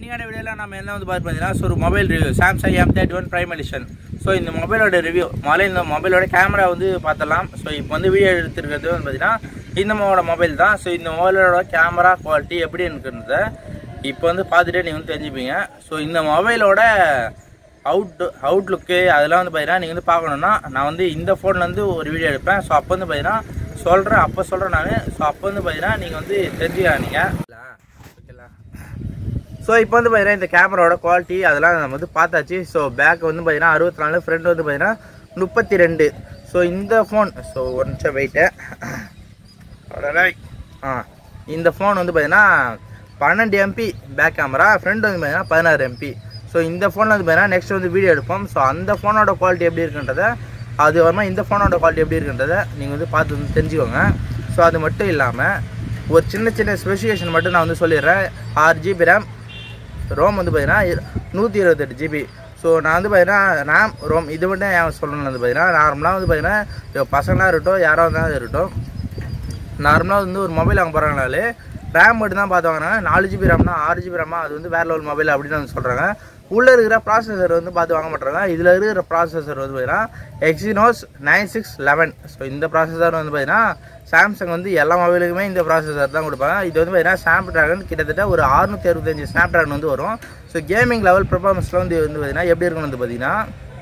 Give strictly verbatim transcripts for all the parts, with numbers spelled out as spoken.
இன்னைக்கான வீடியோல நம்ம என்ன வந்து பார்த்து பார்த்தீங்கன்னா ஸோ ஒரு mobile review Samsung M thirty one prime edition. So இந்த மொபைலோட ரிவ்யூ முதல்ல இந்த மொபைலோட கேமரா வந்து பார்த்தலாம். ஸோ இப்போ வந்து வீடியோ எடுத்துருக்கிறது வந்து பார்த்தீங்கன்னா இந்த மொபைலோட மொபைல் தான். ஸோ இந்த மொபைலோட கேமரா குவாலிட்டி எப்படி இருக்குன்றத இப்போ வந்து பார்த்துட்டே நீங்கள் வந்து தெரிஞ்சுப்பீங்க. ஸோ இந்த மொபைலோட அவுட் அவுட்லுக்கு அதெல்லாம் வந்து பார்த்தீங்கன்னா நீங்கள் வந்து பார்க்கணுன்னா நான் வந்து இந்த ஃபோன்லேருந்து ஒரு வீடியோ எடுப்பேன். ஸோ அப்போ வந்து பார்த்தீங்கன்னா சொல்கிறேன் அப்போ சொல்கிறேன் நான். ஸோ அப்போ வந்து பார்த்தீங்கன்னா நீங்கள் வந்து தெரிஞ்சுக்கலாம் நீங்கள். ஸோ இப்போ வந்து பார்த்தீங்கன்னா இந்த கேமராவோட குவாலிட்டி அதெல்லாம் நம்ம வந்து பார்த்தாச்சு. ஸோ பேக் வந்து பார்த்தீங்கன்னா அறுபத்தி நாலு ஃப்ரண்ட் வந்து பார்த்தீங்கன்னா முப்பத்தி ரெண்டு. ஸோ இந்த ஃபோன் ஸோ ஒரு நிமிஷம் வெயிட்டு ஆ இந்த ஃபோன் வந்து பார்த்தீங்கன்னா பன்னெண்டு எம்பி பேக் கேமரா, ஃப்ரண்ட் வந்து பார்த்தீங்கன்னா பதினாறு எம்பி. ஸோ இந்த ஃபோனில் வந்து பார்த்தீங்கன்னா நெக்ஸ்ட் வந்து வீடியோ எடுப்போம். ஸோ அந்த ஃபோனோட குவாலிட்டி எப்படி இருக்குன்றதை அது வரமா இந்த ஃபோனோட குவாலிட்டி எப்படி இருக்குன்றதை நீங்கள் வந்து பார்த்து வந்து தெரிஞ்சுக்கோங்க. ஸோ அது மட்டும் இல்லாமல் ஒரு சின்ன சின்ன ஸ்பெசிஃபிகேஷன் மட்டும் நான் வந்து சொல்லிடுறேன். ஆறு ஜிபி ரேம், ரோம் வந்து பார்த்தீங்கன்னா நூற்றி இருபத்தெட்டு ஜிபி. ஸோ நான் வந்து பார்த்தீங்கன்னா ரேம் ரோம் இது மட்டும் ஏன் சொல்லணும்னு வந்து பார்த்தீங்கன்னா நார்மலாக வந்து பார்த்தீங்கன்னா பசங்களாக இருக்கட்டும் யாராக இருந்தாலும் இருக்கட்டும், நார்மலாக வந்து ஒரு மொபைல் வாங்க போகிறாங்கனாலே ரேம் மட்டும் தான் பார்த்து வாங்கினாங்க. நாலு ஜிபி ரேம்னா ஆறு ஜிபி ரேமா அது வந்து வேறு லெவல் மொபைல் அப்படின்னு வந்து சொல்கிறாங்க. உள்ளே இருக்கிற ப்ராசஸர் வந்து பார்த்து வாங்க மாட்டாங்க. இதில் இருக்கிற ப்ராசஸர் வந்து பார்த்தீங்கன்னா Exynos nine six eleven. So இந்த ப்ராசஸர் வந்து பார்த்தீங்கன்னா சாம்சங் வந்து எல்லா மொபைலுக்குமே இந்த ப்ராசஸர் தான் கொடுப்பாங்க. இது வந்து பார்த்தீங்கன்னா ஸ்னாப் ட்ராகன் கிட்டத்தட்ட ஒரு அறுநூற்றி அறுபத்தஞ்சு ஸ்னாப் ட்ராகன் வந்து வரும். ஸோ கேமிங் லெவல் பெர்ஃபார்மன்ஸில் வந்து வந்து பார்த்தீங்கன்னா எப்படி இருக்குன்னு வந்து பார்த்தீங்கன்னா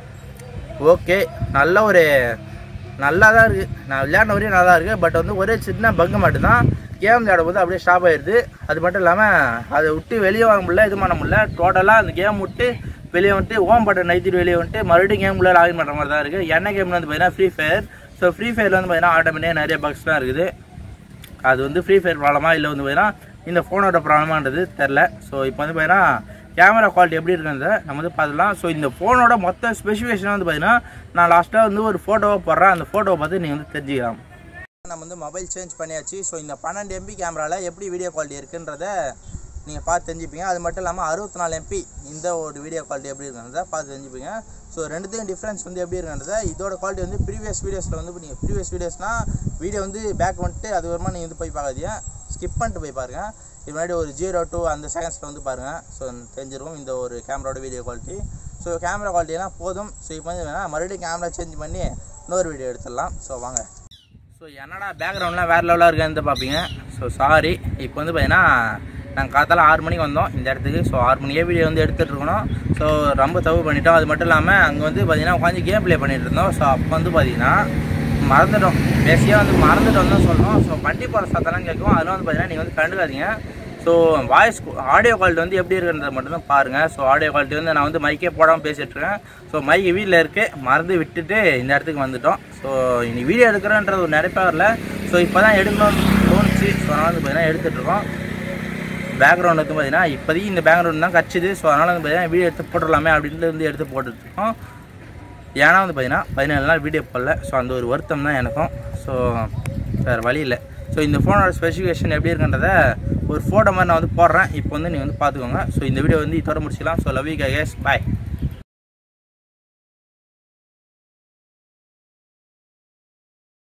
ஓகே நல்ல ஒரு நல்லா தான் இருக்குது. நான் விளையாடின வரையும் நல்லா இருக்குது. பட் வந்து ஒரே சின்ன பங்கு மட்டும்தான் கேம் விளையாடும் போது அப்படியே ஸ்டாப் ஆகிடுது. அது மட்டும் இல்லாமல் அதை விட்டு வெளியே வாங்க முடியல, இது பண்ண முடியல. டோட்டலாக அந்த கேம் விட்டு வெளியே வந்துட்டு ஓம் பட்டன் நைத்திட்டு வெளியே வந்துட்டு மறுபடியும் கேம் உள்ள லாகின் பண்ணுற மாதிரி தான் இருக்குது. என்ன கேம்னு வந்து பார்த்தீங்கன்னா ஃப்ரீ ஃபயர். ஸோ ஃப்ரீ ஃபயரில் வந்து பார்த்தீங்கன்னா ஆட்டோமேட்டிக்காக நிறைய பக்ஸ்லாம் இருக்குது. அது வந்து ஃப்ரீ ஃபயர் ப்ராப்ளமாக இல்லை வந்து பார்த்தீங்கன்னா இந்த ஃபோனோட ப்ராப்ளமான்றது தெரில. ஸோ இப்போ வந்து பார்த்தீங்கன்னா கேமரா குவாலிட்டி எப்படி இருக்குன்றத நம்ம வந்து பார்த்துக்கலாம். ஸோ இந்த ஃபோனோட மொத்த ஸ்பெசிஃபிகேஷன் வந்து பார்த்தீங்கன்னா நான் லாஸ்ட்டாக வந்து ஒரு ஃபோட்டோவை போடுறேன். அந்த ஃபோட்டோவை பார்த்து நீங்கள் வந்து தெரிஞ்சுக்கலாம். நம்ம வந்து மொபைல் சேஞ்ச் பண்ணியாச்சு. ஸோ இந்த பன்னெண்டு எம்பி கேமராவில் எப்படி வீடியோ குவாலிட்டி இருக்குன்றத நீங்கள் பார்த்து தெரிஞ்சுப்பீங்க. அது மட்டும் இல்லாமல் அறுபத்தி நாலு எம்பி இந்த ஒரு வீடியோ குவாலிட்டி எப்படி இருக்குன்றத பார்த்து தெரிஞ்சுப்பீங்க. ஸோ ரெண்டுத்தையும் டிஃப்ரென்ஸ் வந்து எப்படி இருக்குன்றத இதோட குவாலிட்டி வந்து ப்ரீவியஸ் வீடியோஸில் வந்து நீங்கள் ப்ரீவியஸ் வீடியோஸ்னால் வீடியோ வந்து பேக் வந்துட்டு அது வரமா நீங்கள் வந்து போய் பார்க்காதீங்க, ஸ்கிப் பண்ணிட்டு போய் பாருங்கள். இது முன்னாடி ஒரு ஜீரோ டூ அந்த செகண்ட்ஸில் வந்து பாருங்கள். ஸோ தெரிஞ்சிருக்கும் இந்த ஒரு கேமராவோட வீடியோ குவாலிட்டி. ஸோ கேமரா குவாலிட்டியெல்லாம் போதும். ஸோ இப்போ வந்து வேணால் மறுபடியும் கேமரா சேஞ்ச் பண்ணி இன்னொரு வீடியோ எடுத்துடலாம். ஸோ வாங்க. ஸோ என்னடா பேக்ரவுண்ட்லாம் வேறு லெவலாக இருக்கான்னு பார்ப்பீங்க. ஸோ சாரி, இப்போ வந்து பார்த்தீங்கன்னா நாங்கள் காத்தால ஆறு மணிக்கு வந்தோம் இந்த இடத்துக்கு. ஸோ ஆறு மணிக்கே வீடியோ வந்து எடுத்துகிட்டு இருக்கணும். ஸோ ரொம்ப தப்பு பண்ணிட்டோம். அது மட்டும் இல்லாமல் அங்கே வந்து பார்த்தீங்கன்னா உட்காந்து கேம் ப்ளே பண்ணிகிட்டு இருந்தோம். ஸோ அப்போ வந்து பார்த்தீங்கன்னா மறந்துட்டோம், பேசியாக வந்து மறந்துட்டோம் தான் சொல்லணும். ஸோ வண்டி போகிற சத்தெல்லாம் கேட்கும். அதெல்லாம் வந்து பார்த்தீங்கன்னா நீங்கள் வந்து கண்டுக்காதீங்க. ஸோ வாய்ஸ் ஆடியோ குவாலிட்டி வந்து எப்படி இருக்குன்றதை மட்டும்தான் பாருங்கள். ஸோ ஆடியோ குவாலிட்டி வந்து நான் வந்து மைக்கே போடாமல் பேசிகிட்ருக்கேன். ஸோ மைக்கு வீட்டில் இருக்குது, மறந்து விட்டுட்டு இந்த இடத்துக்கு வந்துட்டோம். ஸோ இனி வீடியோ எடுக்கிறேன்றது ஒரு நிறைய வரல. ஸோ இப்போ தான் எடுக்கணும்னு தோணுச்சு. ஸோ அதனால் வந்து பார்த்தீங்கன்னா எடுத்துகிட்ருக்கோம். பேக்ரவுண்ட் வந்து பார்த்தீங்கன்னா இப்போதைக்கு இந்த பேக்ரவுண்ட் தான் கட்சிது. ஸோ அதனால் வந்து பார்த்தீங்கன்னா வீடியோ எடுத்து போட்டுடலாமே அப்படின்ட்டு வந்து எடுத்து போட்டுட்ருக்கோம். ஏன்னா வந்து பார்த்தீங்கன்னா பதினேழு நாள் வீடியோ போடல. ஸோ அந்த ஒரு வருத்தம் தான் எனக்கும். ஸோ வேறு வழி இல்லை. ஸோ இந்த ஃபோனோட ஸ்பெசிஃபிகேஷன் எப்படி இருக்குன்றத ஒரு ஃபோட்டோ மாதிரி நான் வந்து போடுறேன். இப்போ வந்து நீங்கள் வந்து பார்த்துக்கோங்க. ஸோ இந்த வீடியோ வந்து இதோட முடிச்சிக்கலாம். So love you guys, bye.